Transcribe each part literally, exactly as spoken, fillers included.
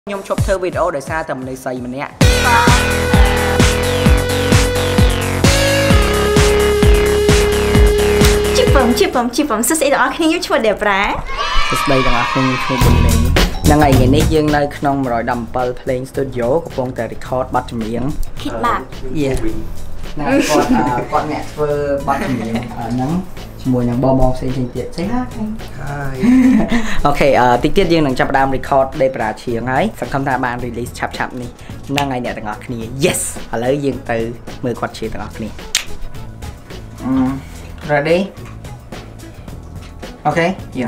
nhôm chụp thơ video để xa tầm này xài mình nè chụp phẩm chụp phẩm chụp phẩm sẽ đó khi nhúc chụp đẹp rá đây là không chụp bình này là ngày ngày nét dương nơi không rồi đầm bờ playing studio của phong tờ record bắt miếng khít bạc yeah này con con mẹ vơ bắt miếng nắng mùa nhàng bò bò xây thành tiệt xây hát ok tiết tiết dương đang chập đam record đây là chiếng ấy sản phẩm ta ban release chập chập này năng ngày này tặng ngọc này yes ở lấy dương từ mười quạt chiếng tặng ngọc này ready ok yeah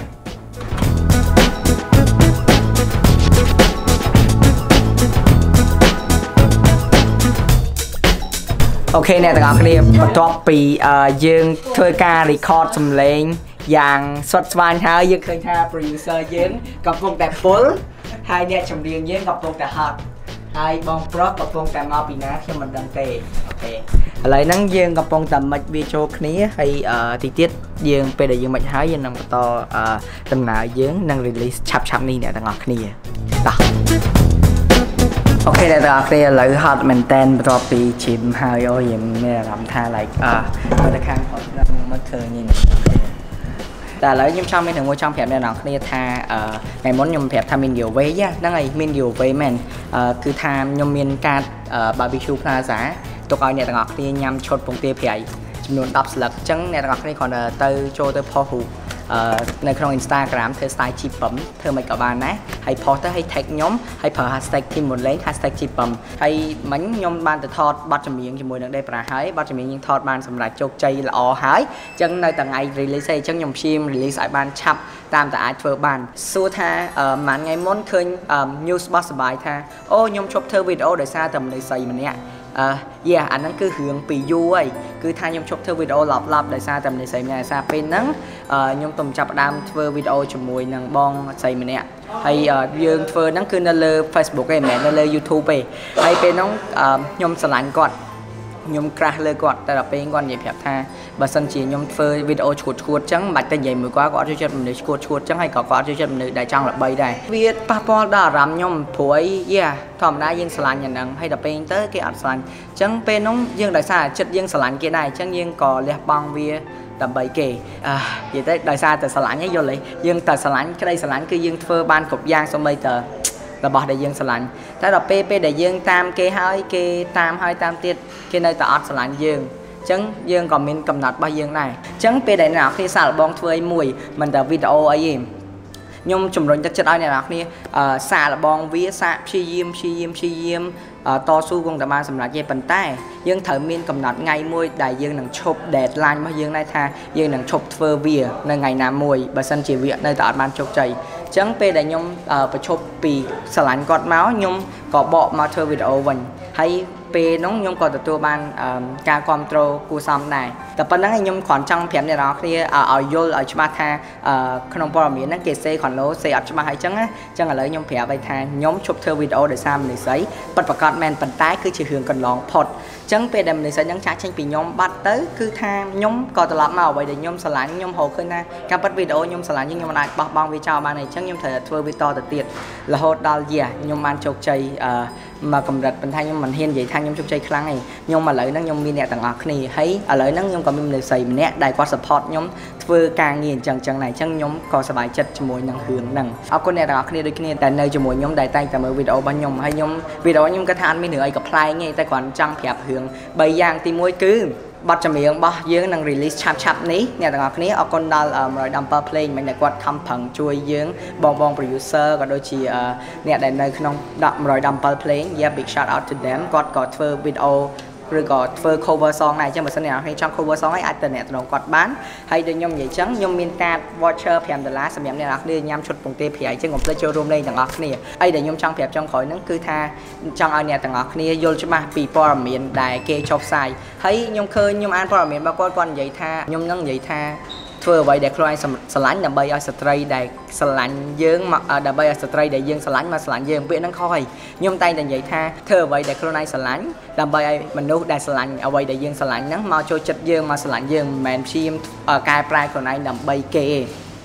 ok nè tặng ngọc này bắt topពីយើងធ្វើការ record សំឡេងយ៉ាងសុទ្ធស្វាញហើយយើងឃើញថា producer យើងកំពុងតែពុលហើយអ្នកចម្រៀងយើងកំពុងតែហត់ហើយបងប្រុសកំពុងតែមកពីណាខ្ញុំមិនដឹងទេអូខេឥឡូវហ្នឹងយើងកំពុងតែមិចវាចូលគ្នាហើយទីទៀតយើងពេលដែលយើងមិចហើយយើងនឹងបន្តដំណើរយើងនឹង release ឆាប់ឆាប់នេះអ្នកទាំងអស់គ្នាតោះអូខេអ្នកទាំងអស់គ្នាឥឡូវហត់មែនតែនបន្ទាប់ពី gym ហើយអូយើងមានអារម្មណ៍ថា like អឺមើលទៅខាងគាត់ខ្ញុំមកឃើញនេះតែឥឡូវខ្ញុំចង់មានមួយចង់ប្រាប់អ្នកនរគ្នាថាថ្ងៃមុនខ្ញុំប្រាប់ថាមាន giveaway ហ្នឹងហើយមាន giveaway មែនគឺថាខ្ញុំមានការ barbecue plaza ទុកឲ្យអ្នកទាំងអស់គ្នាញ៉ាំឈុតពងទាប្រៃចំនួនដប់ស្លឹកអញ្ចឹងអ្នកទាំងអស់គ្នាគ្រាន់តែទៅចូលទៅ post រូបនៅក្នុង Instagram ធ្វើ style ជីពឹមធ្វើមិនក៏បានដែរហើយ post ទៅឲ្យ tag ខ្ញុំហើយប្រើ hashtag team មុនលេង hashtag ជីពឹមហើយមិញខ្ញុំបានទៅថតបទចម្រៀងជាមួយនឹងដេប្រាហើយបទចម្រៀងយើងថតបានសម្រាប់ជោគជ័យល្អហើយអញ្ចឹងនៅថ្ងៃ release ឯងអញ្ចឹងខ្ញុំព្យាយាម release ឲ្យបានឆាប់តាមតែអាចធ្វើបានសួរថាមួយថ្ងៃមុនឃើញ news បោះសបាយថាអូខ្ញុំជប់ធ្វើវីដេអូដោយសារតែមនុស្សស្រីម្នាក់អឺ yeah អាហ្នឹងគឺរឿងពីយូរហើយគឺថាខ្ញុំជប់ធ្វើវីដេអូឡប់ឡប់ដោយសារតែមនុស្សស្រីម្នាក់ដោយសារពេលហ្នឹងខ្ញុំទំចាប់ផ្ដើមធ្វើវីដេអូជាមួយនឹងបងស្រីម្នាក់ហើយយើងធ្វើហ្នឹងគឺនៅលើ Facebook ឯងមិនមែននៅលើ YouTube ទេហើយពេលហ្នឹងខ្ញុំស្រឡាញ់គាត់ខ្ញុំក្រាស់លើគាត់តែដល់ពេលគាត់និយាយប្រាប់ថាបើសិនជាខ្ញុំធ្វើវីដេអូឈួតឈួតអញ្ចឹងមិនបាច់ទៅនិយាយមួយគាត់គាត់ចូលចិត្តមនុស្សឈួតឈួតអញ្ចឹងហើយក៏គាត់ចូលចិត្តមនុស្សដែលចង់ល្បីដែរវាប៉ះពាល់ដល់អារម្មណ៍ខ្ញុំព្រោះអីយ៉ាធម្មតាយើងស្រឡាញ់យ៉ាងហ្នឹងហើយដល់ពេលទៅគេអត់ស្រឡាញ់អញ្ចឹងពេលនោះយើងដោយសារចិត្តយើងស្រឡាញ់គេដែរអញ្ចឹងយើងក៏លះបង់វាដើម្បីគេអឺនិយាយទៅដោយសារតែស្រឡាញ់ឯងយល់ទេយើងតែស្រឡាញ់ក្តីស្រឡាញ់គឺយើងធ្វើបានគ្រប់យ៉ាងសូម្បីតែរបស់ដែលយើងស្រឡាញ់តែដល់ពេលពេលដែលយើងតាមគេហើយគេតាមហើយតាមទៀតគេនៅតែអត់ស្រឡាញ់យើងអញ្ចឹងយើងក៏មានកំណត់របស់យើងដែរអញ្ចឹងពេលដែលអ្នកនរគ្នាសាកល្បងធ្វើអីមួយមិនតែវីដេអូអីទេខ្ញុំជំរុញទឹកចិត្តឲ្យអ្នកនរគ្នាសាកល្បងវាសាកព្យាយាមព្យាយាមព្យាយាមតស៊ូគង់តែបានសម្រេចទេប៉ុន្តែយើងត្រូវមានកំណត់ថ្ងៃមួយដែលយើងនឹងឈប់ deadline របស់យើងដែរថាយើងនឹងឈប់ធ្វើវានៅថ្ងៃណាមួយបើសិនជាវានៅតែអត់បានជោគជ័យអញ្ចឹងពេលដែលខ្ញុំបញ្ឈប់ពីស្រឡាញ់គាត់មកខ្ញុំក៏បកមកធ្វើវីដេអូវិញហើយពេលនោះខ្ញុំក៏ទទួលបានការគ្រប់គ្រងគួរសមដែរតែប៉ុណ្្នឹងខ្ញុំគ្រាន់ចង់ប្រាប់អ្នកនរគ្នាឲ្យយល់ឲ្យច្បាស់ថាក្នុងព័ត៌មានហ្នឹងគេសេគ្រាន់លោសេអត់ច្បាស់ហើយអញ្ចឹងណាអញ្ចឹងឥឡូវខ្ញុំប្រាប់ឲ្យថាខ្ញុំជប់ធ្វើវីដេអូដោយសារមនុស្សស្រីពិតប្រាកដមែនប៉ុន្តែគឺជារឿងកន្លងផុតអញ្ចឹងពេលដែលមនុស្សស្រីហ្នឹងចាក់ចេញពីខ្ញុំបាត់ទៅគឺថាខ្ញុំក៏ត្រឡប់មកអ្វីដែលខ្ញុំស្រឡាញ់ខ្ញុំហៅឃើញថាការប៉ັດវីដេអូខ្ញុំស្រឡាញ់ខ្ញុំមិនអាចបោះបង់វាចោលបានទេអញ្ចឹងខ្ញុំត្រូវធ្វើវាតទៅទៀតរហូតដល់យាខ្ញុំបានជោគជ័យមកកម្រិតប៉ុន្តែខ្ញុំមិនហ៊ាននិយាយថាខ្ញុំជោគជ័យខ្លាំងទេខ្ញុំឥឡូវហ្នឹងខ្ញុំមានអ្នកទាំងអស់គ្នាហើយឥឡូវហ្នឹងខ្ញុំក៏មានមនុស្សស្រីម្នាក់ដែលគាត់ support ខ្ញុំធ្វើការងារអញ្ចឹងអញ្ចឹងដែរអញ្ចឹងខ្ញុំក៏សប្បាយចិត្តជាមួយនឹងរឿងហ្នឹងអរគុណអ្នកទាំងអស់គ្នាដូចគ្នាដែលនៅជាមួយខ្ញុំដែលតែងតែមើលវីដេអូរបស់ខ្ញុំហើយខ្ញុំវីដេអូខ្ញុំគាត់ថាអត់មានរឿងអីកំ pl ែងទេតែគ្រាន់ចង់ប្រាប់រឿងបីយ៉ាងទីមួយគឺបទចម្រៀងរបស់យើងនឹង release ឆាប់ឆាប់នេះអ្នកទាំងអស់គ្នាអរគុណដល់one hundred Dumper Play មិញដែលគាត់ខំប្រឹងជួយយើងបងបង producer ក៏ដូចជាអ្នកដែលនៅក្នុងone hundred Dumper Play yeah big shout out to them គាត់ក៏ធ្វើវីដេអូឬក៏ធ្វើ cover song ដែរអញ្ចឹងបើសិនអ្នកនរគ្នាចង់ cover song ហើយអាចទៅអ្នកត្រង់គាត់បានហើយដូចខ្ញុំនិយាយអញ្ចឹងខ្ញុំមានការ voucher fiveដុល្លារសម្រាប់អ្នកនរគ្នាញ៉ាំឈុតពងទាប្រៃអញ្ចឹងកុំភ្លេចចូលរួមលេងទាំងអស់គ្នាអីដែលខ្ញុំចង់ប្រាប់ចុងក្រោយហ្នឹងគឺថាចង់ឲ្យអ្នកទាំងអស់គ្នាយល់ច្បាស់ពីព័ត៌មានដែលគេចុះផ្សាយហើយខ្ញុំឃើញខ្ញុំអានព័ត៌មានរបស់គាត់គាត់និយាយថាខ្ញុំនឹងនិយាយថាធ្វើអ្វីដែលខ្លួនឯងស្រឡាញ់ដើម្បីឲ្យស្ត្រីដែលស្រឡាញ់យើងមកដើម្បីឲ្យស្ត្រីដែលយើងស្រឡាញ់មកស្រឡាញ់យើងពាក្យហ្នឹងខុសហើយខ្ញុំតែងតែនិយាយថាធ្វើអ្វីដែលខ្លួនឯងស្រឡាញ់ដើម្បីឲ្យមនុស្សដែលស្រឡាញ់អ្វីដែលយើងស្រឡាញ់ហ្នឹងមកចូលចិត្តយើងមកស្រឡាញ់យើងមិនមែនព្យាយាមកែប្រែខ្លួនឯងដើម្បីគេទេ អ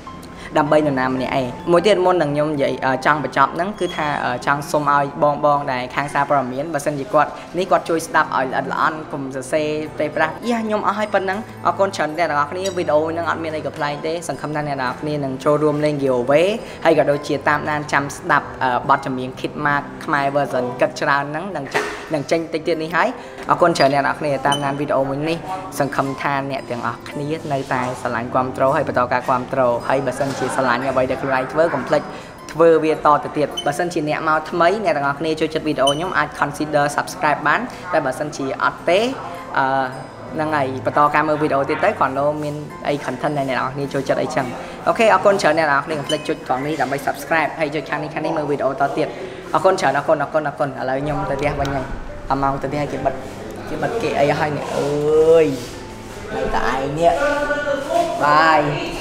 đam bay nửa nam này ai mỗi tiết môn đằng nhôm vậy trong và chọn nắng cứ tha trong xôm ai bong bong này khang xa bờ miến và sân gì quạt ní quạt chui đạp ở là ăn cùng giờ xe tây pra yeah nhôm ở hai phần nắng ở con trần đây là cái video nắng ăn miền này gặp lại thế sản phẩm này là nên nắng showroom lên nhiều vé hay cả đôi chia tam nan trăm đạp bọt chấm miếng kit mark mai version cất trà nắng đằng chặt đằng tranh tây tiết này hay ở con trần này là này tam nan video mình đi sản phẩm than nè tiếng ở này nơi tài sản lãnhความtrâu hay bắt đầu cảความtrâu hay bớt sân chia sản lãnh như vậy được lại với complex vừa video to từ tiệt bớt sân chỉ nè mau thấm mấy nè đằng này chơi chất video nhóm ai consider subscribe bán tại bớt sân chỉ ở tế năng ngày bắt đầu cả video tới tới còn đâu mình ai khẩn thân này nè đằng này chơi chất ấy chẳng ok ở con chờ nè đằng này complex chơi còn đi làm bài subscribe hay chơi channel này mở video to tiệt ở con chờ nó con nó con nó con ở lại nhóm tới tiệt bao nhiêu à mau tới tiệt cái bật cái bật kệ ấy hay nè ơi tại nè bye